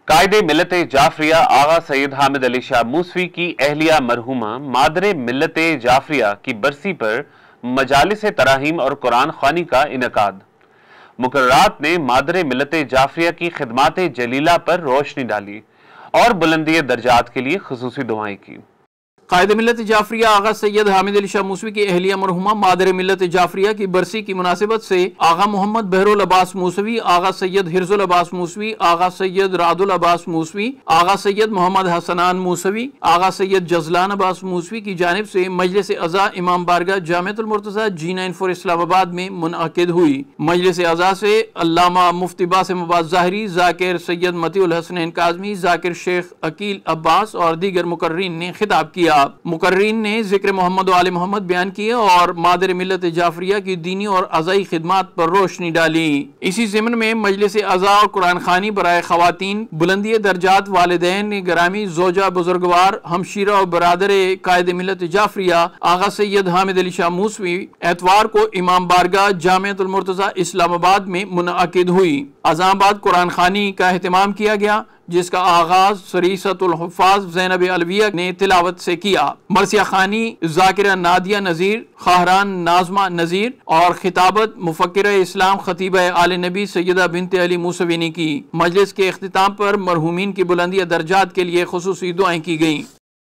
قائد ملت جعفریہ آغا سید حامد علی شاہ موسوی کی اہلیہ مرحومہ مادر ملت جعفریہ کی برسی پر مجالس تراہیم اور قرآن خوانی کا انعقاد۔ مقررات نے مادر ملت جعفریہ کی خدمات جلیلہ پر روشنی ڈالی اور بلندی درجات کے لیے خصوصی دعائیں کی۔ قائد ملت جعفریہ آغا سید حامد علی شاہ موسوی کی اہلیہ مرحومہ مادر ملت جعفریہ کی برسی کی مناسبت سے آغا محمد بہر العباس موسوی، آغا سید حرز العباس موسوی، آغا سید رعد العباس موسوی، آغا سید محمد حسنان موسوی، آغا سید جزلان عباس موسوی کی جانب سے مجلس اعضاء امام بارگاہ جامعۃ المرتضیٰ G9 اسلام آباد میں منعقد ہوئی۔ مجلس اعضاء سے علامہ مفتی باسم عباس ظاہری، ذاکر سید مطیع الحسنین کاظمی، ذاکر شیخ عقیل عباس اور دیگر مقررین نے خطاب کیا۔ مقررین نے ذکر محمد و آل محمد بیان کیے اور مادر ملت جعفریہ کی دینی اور عزائی خدمات پر روشنی ڈالی۔ اسی ضمن میں مجلس اعضاء اور قرآن خوانی برائے خواتین، بلندی درجات والدین گرامی، زوجہ بزرگوار، ہمشیرہ اور برادر قائد ملت جعفریہ آغا سید حامد علی شاہ موسوی اتوار کو امام بارگاہ جامعۃ المرتضیٰ اسلام آباد میں منعقد ہوئی۔ اذان بعد قرآن خوانی کا اہتمام کیا گیا، جس کا آغاز سریست الحفاظ زینب علویہ نے تلاوت سے کیا۔ مرثیہ خوانی ذاکرہ نادیہ نذیر، خاہران ناظمہ نذیر اور خطابت مفکرہ اسلام خطیبہ آل نبی سیدہ بنت علی موسوی نے کی۔ مجلس کے اختتام پر مرحومین کی بلندی درجات کے لیے خصوصی دعائیں کی گئیں۔